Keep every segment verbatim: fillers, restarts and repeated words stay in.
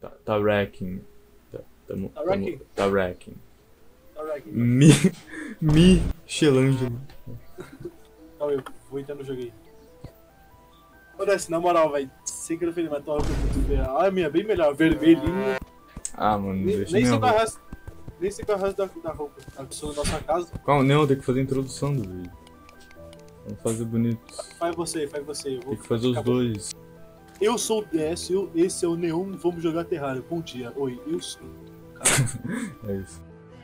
Tá, tá wrecking. Tá, tamo, Tá wrecking? tamo, tá wrecking. Tá wrecking. Mi. Michelangelo. Calma aí, eu vou entrar no jogo aí. Ô, Desce, na moral, velho. Sem querer ferir, mas tua roupa é muito feia. Ah, a minha é bem melhor, vermelhinha. Ah, mano, Nem, deixa nem minha sei qual é o roupa. resto. Nem sei qual é o resto da, da roupa. A pessoa da nossa casa. Calma, não, tem que fazer a introdução do vídeo. Vamos fazer bonito. Faz você, faz você. Eu vou Tem que fazer os acabou. dois. Eu sou o D S, eu, esse é o Neon, vamos jogar Terraria. Bom dia. Oi, eu sou. É isso.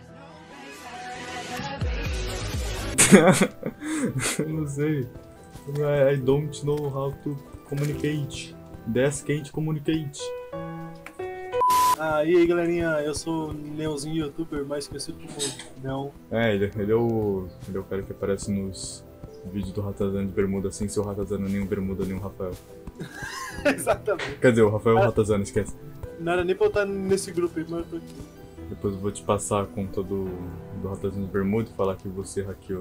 Eu não sei. I, I don't know how to communicate. That's can't communicate. Ah, e aí galerinha, eu sou o Neonzinho youtuber, mais conhecido como Neon. É, ele, ele é o. Ele é o cara que aparece nos vídeos do Ratazana de bermuda sem ser o Ratazana, nem o bermuda, nem o Rafael. Exatamente. Quer dizer, o Rafael é o Ratazana, esquece. Não era nem pra eu estar nesse grupo aí, mas eu tô aqui. Depois eu vou te passar a conta do, do Ratazana de bermuda e falar que você hackeou.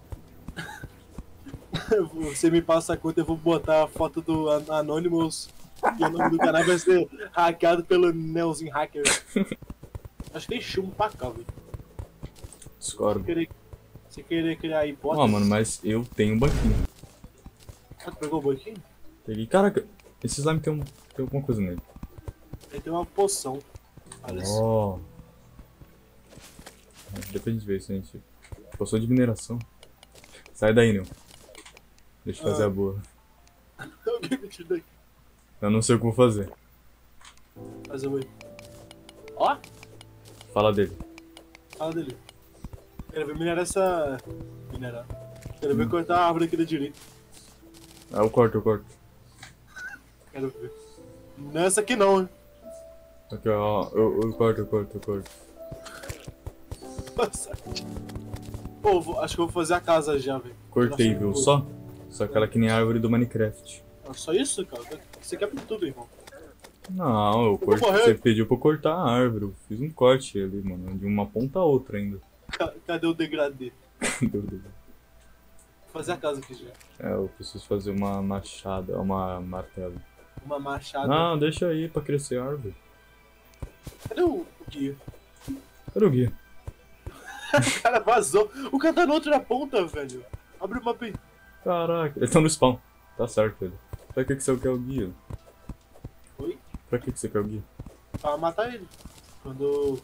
Você me passa a conta, eu vou botar a foto do An- Anonymous e o nome do canal vai ser hackeado pelo Neonzinho Hacker. Acho que tem chumbo pra cá, velho. Você Discordo. querer, você querer criar hipóteses. Ó, mano, mas eu tenho um banquinho. Ah, tu pegou o banquinho? Peguei. Caraca, esse slime tem, um, tem alguma coisa nele. Ele tem uma poção. Olha só. Ó. Depois a gente vê isso, gente. Poção de mineração. Sai daí, Nil. Deixa eu fazer Ah. a boa. Alguém me tira daqui. Eu não sei o que vou fazer. Mas eu vou. Ó, Fala dele. fala dele. Quero ver minerar essa. Minerar. Quero ver cortar a árvore aqui da direita. Ah, eu corto, eu corto. Quero ver. Não é essa aqui não, hein? Aqui, ó. Eu, eu corto, eu corto, eu corto. Nossa. Pô, vou- acho que eu vou fazer a casa já, velho. Cortei, Nossa, viu? pô. Só? Só aquela que nem a árvore do Minecraft. Ah, só isso, cara? Você quer tudo, irmão. Não, eu vou cortei. morrer. Você pediu pra eu cortar a árvore. Eu fiz um corte ali, mano. De uma ponta a outra ainda. Ca- Cadê o degradê? Deu, deu. Vou fazer a casa aqui já. É, eu preciso fazer uma machada, uma martelo. Uma machada. Não, deixa aí pra crescer a árvore. Cadê o, o guia? Cadê o guia? O cara vazou. O cara tá na outra ponta, velho. Abre o mapa aí. Caraca, ele tá no spawn. Tá certo, ele. Pra que, que você quer o guia? Oi? Pra que, que você quer o guia? Pra matar ele. Quando.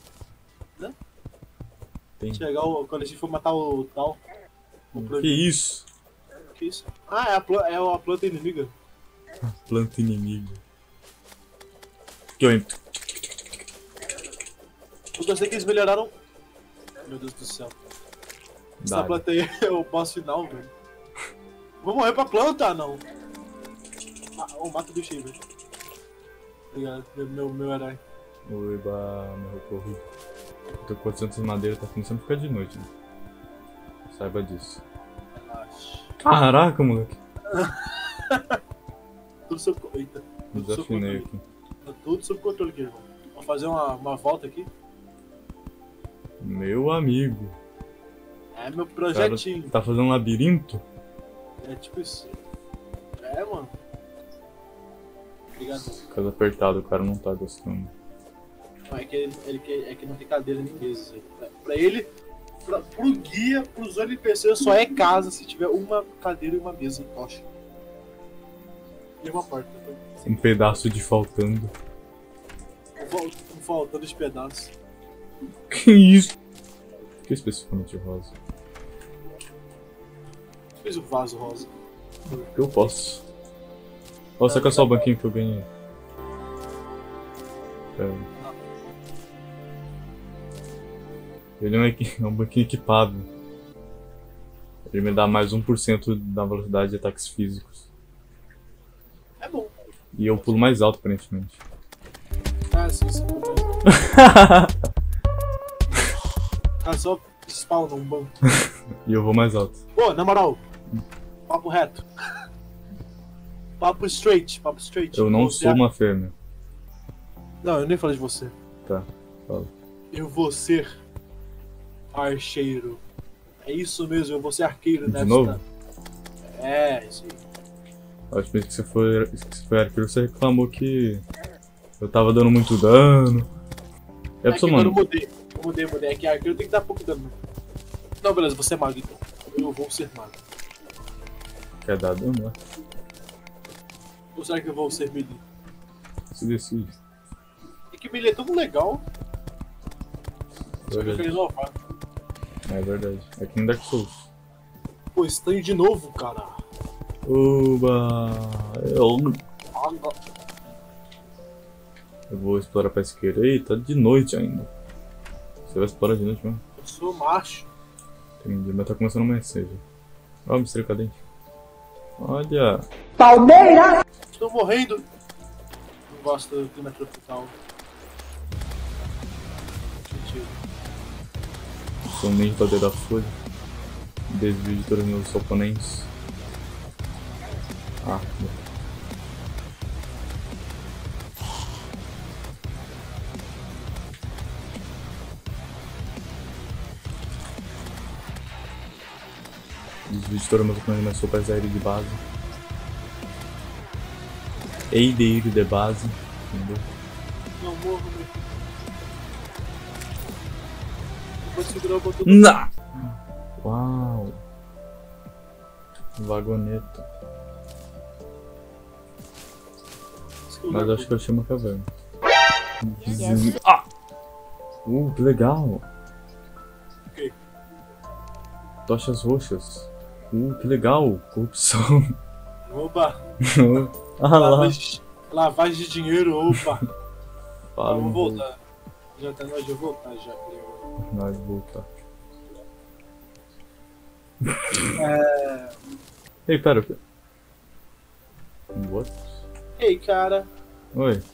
Tem. Chegar o. Quando a gente for matar o tal. O Que isso? Que isso? Ah, é a, pla... é a planta inimiga. Planta inimiga. Aqui, ó. Eu gostei que eles melhoraram. Meu Deus do céu. Essa Dá. planta aí é o boss final, velho. Vou morrer pra planta, não. Ah, oh, mata o bicho aí, velho. Obrigado, meu, meu, meu herói. Oiba, meu corri. Eu tô com quatrocentas madeiras, tá começando a ficar de noite, né? Saiba disso. Relaxa. Caraca, moleque. Tudo sob controle. Eita. Tudo sob Desafinei controle. aqui. Tá tudo sob controle aqui, irmão. Vamos fazer uma, uma volta aqui. Meu amigo. É meu Cara, projetinho. tá fazendo um labirinto? É tipo isso. É, mano. Obrigado. Casa apertada, o cara não tá gostando. Não, é que ele, ele quer- é que não tem cadeira nem mesa. Pra, pra ele, pra, pro guia, pros N P Cs, só é casa se tiver uma cadeira e uma mesa em tocha. E uma porta. Um pedaço de faltando. Vol- Faltando os pedaços. Que isso? Por que especificamente rosa? Fiz o vaso rosa. Porque eu posso. Ó, saca só o banquinho que eu ganhei. Pera. Ele é um, equi- é um banquinho equipado. Ele me dá mais um por cento da velocidade de ataques físicos. É bom. E eu pulo mais alto, aparentemente. Ah, sim, sim. Ah, só spawna um banco. E eu vou mais alto. Pô, na moral. Papo reto. Papo straight, papo straight. Eu não Você sou é- uma fêmea. Não, eu nem falei de você. Tá, fala. Eu vou ser archeiro. É isso mesmo, eu vou ser arqueiro De nessa. novo? É, isso aí. A última vez que você foi, que você foi arqueiro, você reclamou que Eu tava dando muito dano. É É pra que mano. eu mudei. Eu mudei, mudei. É que arqueiro tem que dar pouco dano. Não, beleza, você é mago então. Eu vou ser mago. Quer dar dano, né? Ou será que eu vou ser melee? Se decide. É que melee é tão legal. Só que eu Verdade. queria inovar. É verdade. É que nem Dark Souls. Pô, estranho de novo, cara. Oba! Eu, Ah, não. eu vou explorar pra esquerda. Eita, de noite ainda. Você vai explorar de noite mesmo? Eu sou macho. Entendi, mas tá começando a amanhecer já. Ó, mistério cadente. Olha! Palmeiras! Estou morrendo. Não gosto do clima tropical. Mentira. Sou um ninja bater da folha. Desvio de todos os meus oponentes. Ah, meu. Desvio de todos os meus oponentes, mas sou para sair de base. Ei de ir de base. Entendeu? Não morro, meu. Eu vou segurar o botão. Não! Uau! Vagoneta. Mas acho que eu achei uma caverna. Yes. Ah! Uh, que legal! Ok. Tochas roxas. Uh, que legal! Corrupção. Opa! Ah lá! Lavagem, lavagem de dinheiro, opa! Fala, Vamos um voltar. Já tá na hora de eu voltar já, creio. Nós voltar. É... Ei, pera. o quê? What? Ei, cara. Oi.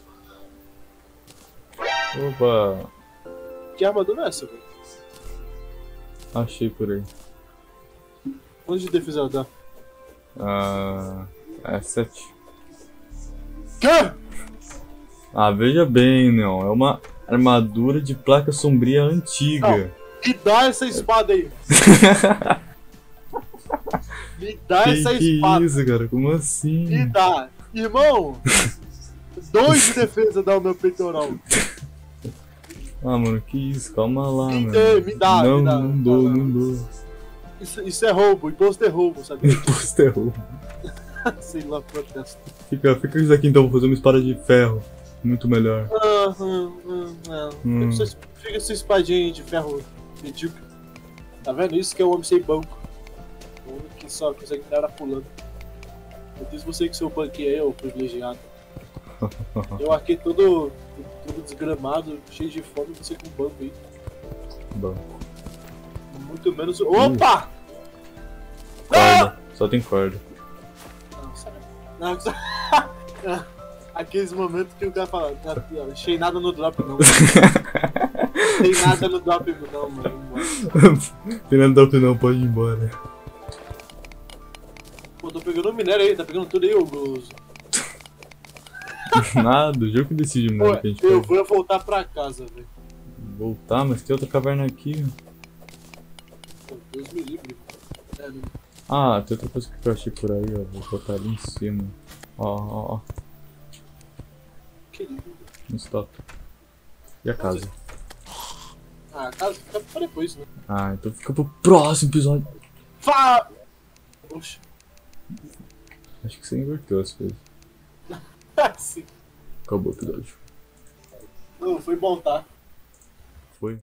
Opa! Que armadura é essa, velho? Achei por aí. Quanto de defesa ela dá? Ah. É sete. Quê? Ah, veja bem, não. É uma armadura de placa sombria antiga. Me dá essa espada aí. Me dá Que, essa que espada. isso, cara? Como assim? Me dá. Irmão, dois de defesa dá o meu peitoral. Ah, mano, que isso? Calma lá, Me mano. dê, me dá, não, me dá. não dou, Não, não dou. Isso, isso é roubo, imposto é roubo, sabe? Imposto é roubo. Sei lá, protesto. Fica, fica isso aqui então, vou fazer uma espada de ferro. Muito melhor. Ah, hum, hum, não. Hum. Fica sua- Fica sua espadinha de ferro medíocre. Tá vendo? Isso que é o homem sem banco. O homem que só consegue dar pulando. Eu disse você que seu banquinho aí, ô privilegiado. Eu aqui todo, todo desgramado, cheio de fome, você com banco aí. Bom. Muito menos. Opa! Corda. Só tem corda. Não, sério. Não, só- Aqueles momentos que o cara fala, "Não, achei nada no drop não. Tem nada no drop não, mano. Tem nada up não, pode ir embora. Pô, tô pegando o minério aí, tá pegando tudo aí, ô gozo. Nada, o jogo que decide Pô, o que a gente eu faz. vou voltar pra casa, velho. Voltar, mas tem outra caverna aqui. Pô, Deus me livre. É, não- Ah, tem outra coisa que eu achei por aí, ó. Vou botar ali em cima. Ó, ó, ó. Que lindo. No stop. E a casa? Ah, a casa fica pra depois, né? Ah, então fica pro próximo episódio. Fá! Oxe. Acho que você inverteu as coisas. Sim. Acabou o episódio. Não, foi bom, tá?